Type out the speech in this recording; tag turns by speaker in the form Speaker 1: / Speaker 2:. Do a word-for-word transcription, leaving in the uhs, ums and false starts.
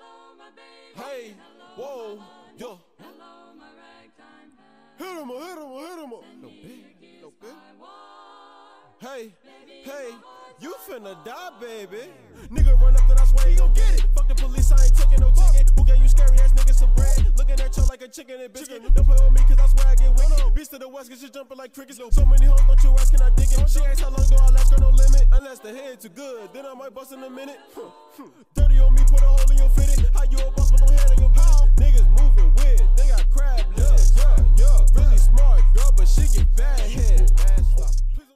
Speaker 1: Hey, whoa, yo. Hit him, hit him, hit him. No big, no big. Hey, hey, you finna die, baby. Nigga run up, then I swear he gon' get it. Fuck the police, I ain't taking no ticket. Who gave you scary ass niggas some bread? Looking at you like a chicken and biscuit. Don't play with me, cause I swear I get wicked. Beast to the west, cause she jumping like crickets. So many hoes, don't you ask, can I dig it? She asks how long do I last, girl, no limit. Unless the head too good, then I might bust in a minute. Dirty